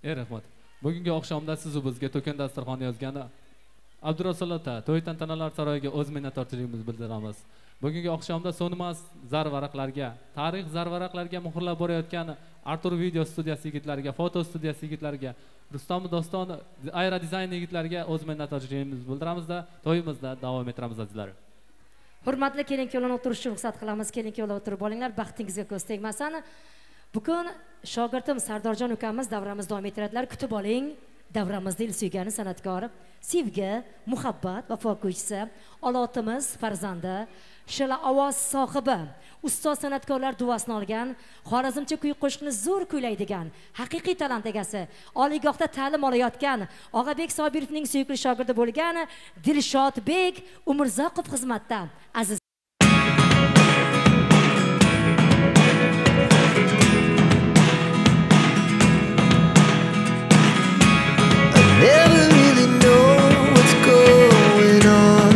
Rahmat. Bugungi oqshomda siz bizga to'kin dasturxon yozgani Abdurasul ota to'y tantanalar saroyiga o'z minnatdorchiligimizni bildiramiz. Bugungi oqshomda so'nmas zarvaraqlarga, tarix zarvaraqlarga muhrlab borayotgan Artur video studiyasi yigitlariga, foto studiyasi yigitlariga, Rustam Doston Aero dizayn yigitlariga o'z minnatdorchiligimizni bildiramizda, to'yimizda davom ettiramiz azizlar. Hurmatli kelin-kuyovlar, o'tirishga ruxsat qilamiz. Kelin-kuyovlar o'tirib olinglar, baxtingizga ko'z tegmasin. Bugun shogirdim Sardorjon ukamiz davramizni davom ettiradilar. Kutib oling. Davramizda il suygani san'atkor, sevgi, muhabbat va fokuchisi, olotimiz farzandi, shila ovoz sohibi, ustoz san'atkorlar duosini olgan, xorazmcha kuy qo'shiqni zo'r kuylaydigan, haqiqiy talant egasi, oliygohda ta'lim olayotgan Og'abek Sobirovning suyukli shogirdi bo'lgan Dilshodbek Umurzoqov xizmatda. Aziz never really know what's going on.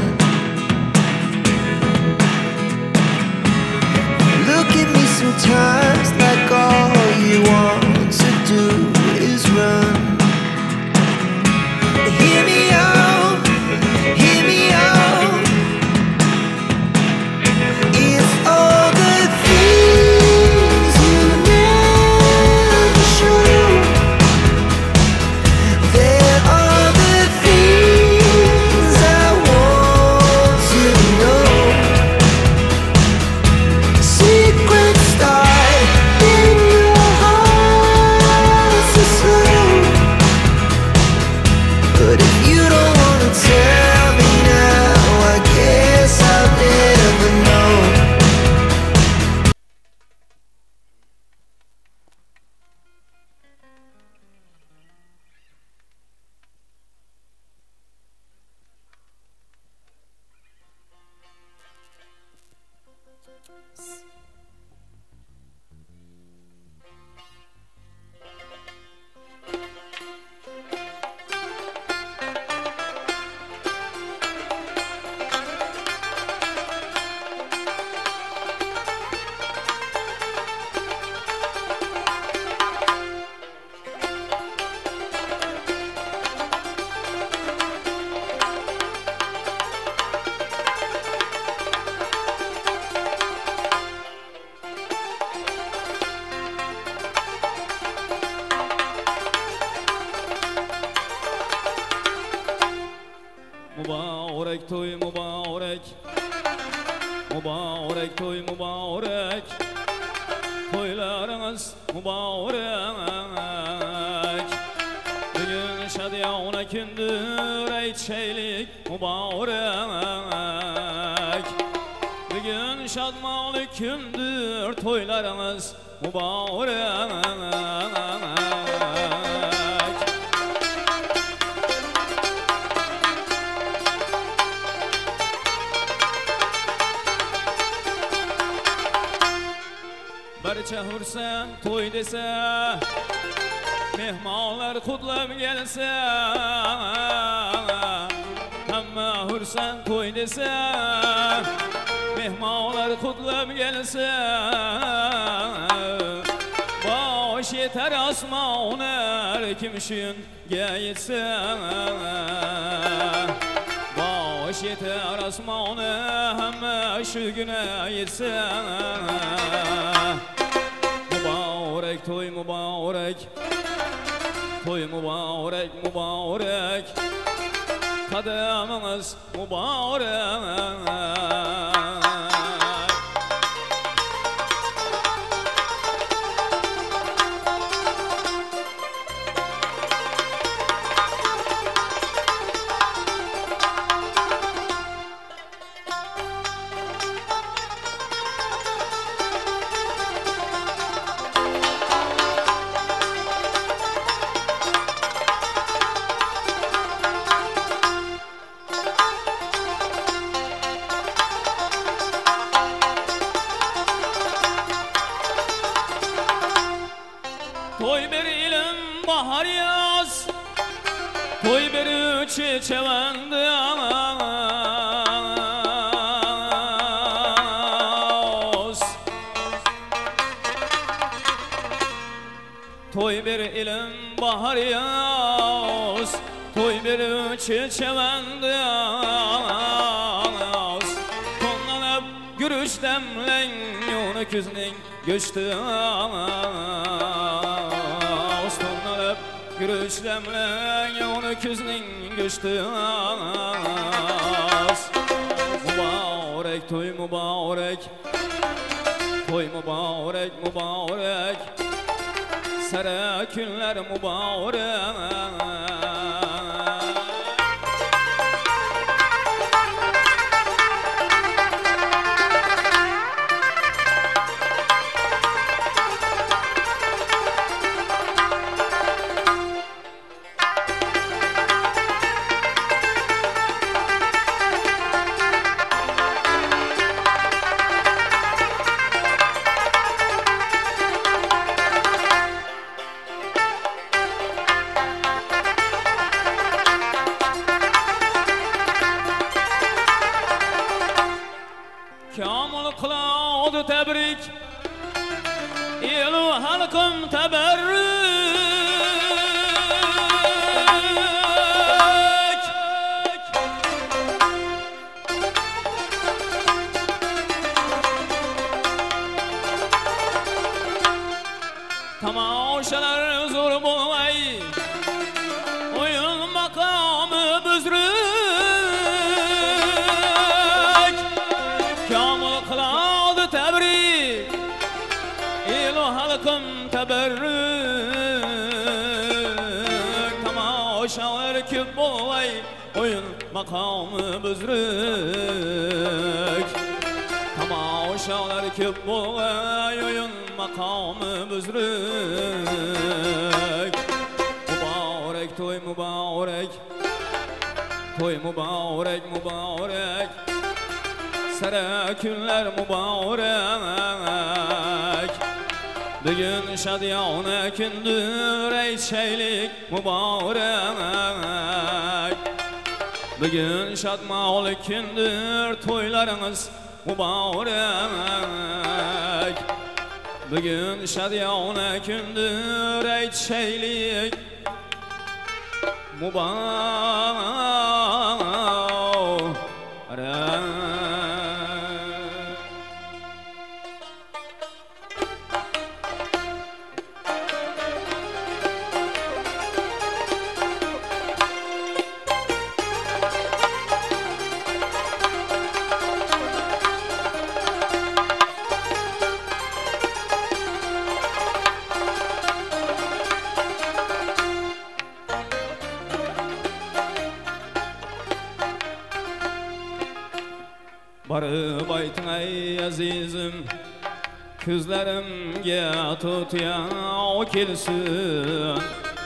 Look at me sometimes like all you want to do is run. Hear me out, hear me out. If all the things you never show, Mubarak to'y muborak, muborak to'y muborak, to'ylaringiz muborak. Bugun shadiyona kundir aytishaylik muborak. Bugun shadmonli kundir to'ylaringiz muborak. Barcha xursand to'y desa, mehmonlar qutlab kelsa, hamma xursand to'y desa, mehmonlar qutlab kelsa, bosh yetar osmonlar kim shunga yetsa, bosh yetar osmoni hamma shu guna yetsa. Muborak to'y muborak, to'y muborak muborak, qadamingiz muborak. Toy bir ilim bahar yaz, toy bir çiçeğendi ağız. Toy bir ilim bahar yaz Toy berüçü çevendi yaz Tonlanıp gürüş demlen Yonu küzning göçtü yaz Tonlanıp gürüş demlen Yonu küzning göçtü yaz Mübarek toy mübarek Toy mübarek mübarek Sara günler mübarek Kamil kılağdı tebrik İlu halkım teberrük Tamaşalar zor bulmay Oyun makamı büzrük Kamil kıladı tebrik İlu halkım teberrük Tamaşalar küp bulmay Oyun makamı büzrük Tamaşalar küp bulmay Oyun makamı büzrük Mübarek toy mübarek Toy mübarek mübarek Sara günler mübarek Bugün şadiyane gündür ey şeylik mübarek Bugün şadmalı gündür toylarınız mübarek Bugün şadiyane gündür ey şeylik mübarek Barıp aytın ey azizim Küzlerimge tutuyan kelsin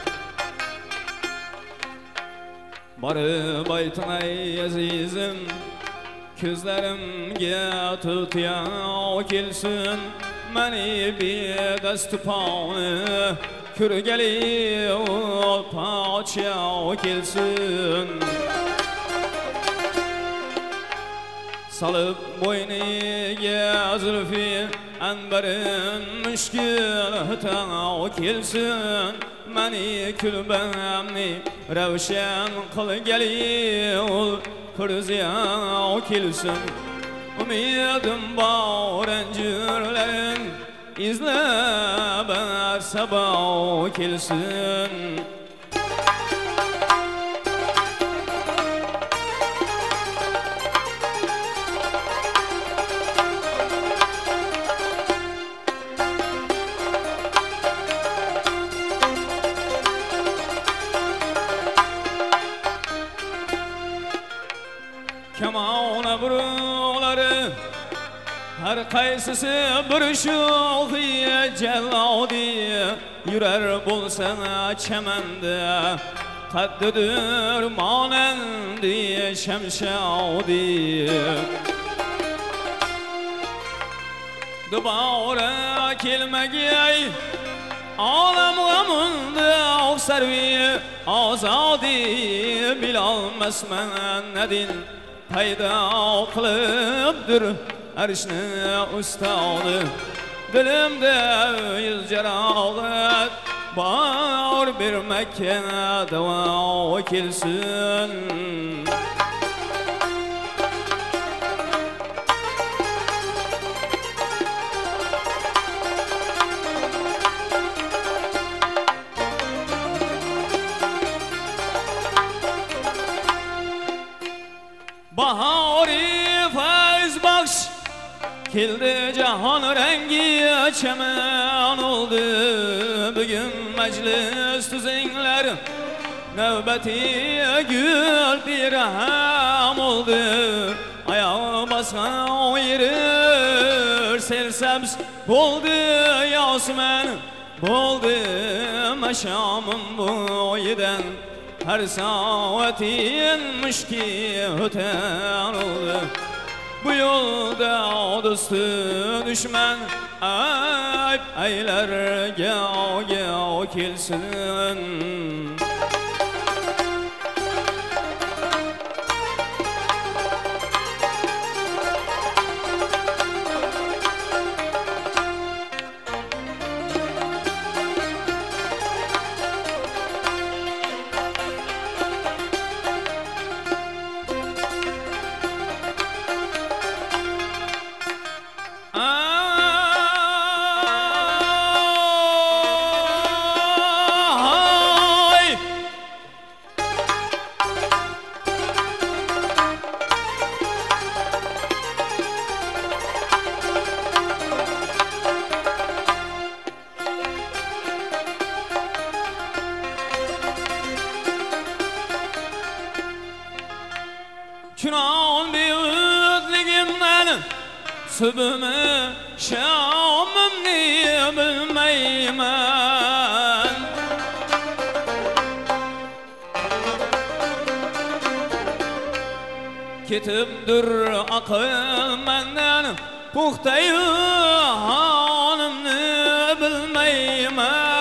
Barıp aytın ey azizim Küzlerimge tutuyan kelsin Meni bir dastupağını Kürgeli ol paça kelsin Salıp boyniga zülfi Anbarin müşkil hıta kelsin Meni külbemni Ravşan kıl geli ol Kırziya kelsin Ümidim bağır encürlerin İzleber sabah kelsin Kamona buruları Her kaysısı bir şuhiye celladi Yürer bulsana çemende Kaddıdır manendi şemşadi Dubara kelmegey Alam gamında o servi azadi Bilolmasman nedin payda kılıpdır Erişne ustadı Dilimde yüz cerağlık Bağır bir Mekke'ne deva kilsin. Bahari faiz bakş kildi cahan rengi çemen oldu. Bugün meclis tüzenler nöbeti gül dirhem oldu. Ayağı basan yeri sersebz oldu Yasmen oldu meşamın boyiden. Her saatin müşki öten oldu. Bu yolda dostu düşman ayıp eyler gel kilsin. Çıran büyüklüğümden sübümü şamım niye bilmeymen. Kitipdir akıl menden puhtayı hanımını bilmeymen.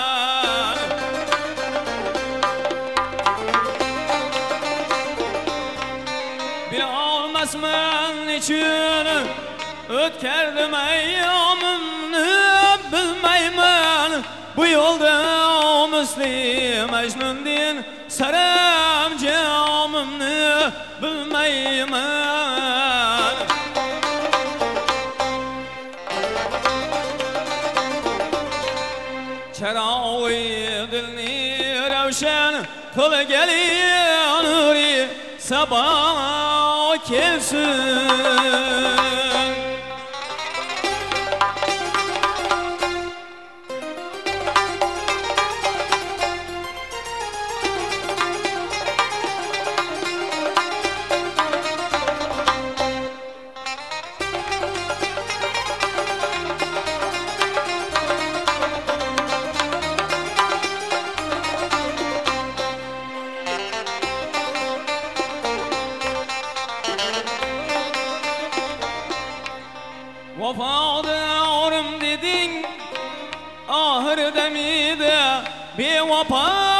Bilmezmen için ötkerdim eyyamını bilmeymen. Bu yolda Müslim Mecnun din sarım camını bilmeymen. Çeravi dilni revşen kıl gelin nuri sabah kelsin. Vafadarım dedin ahır demide bir vapa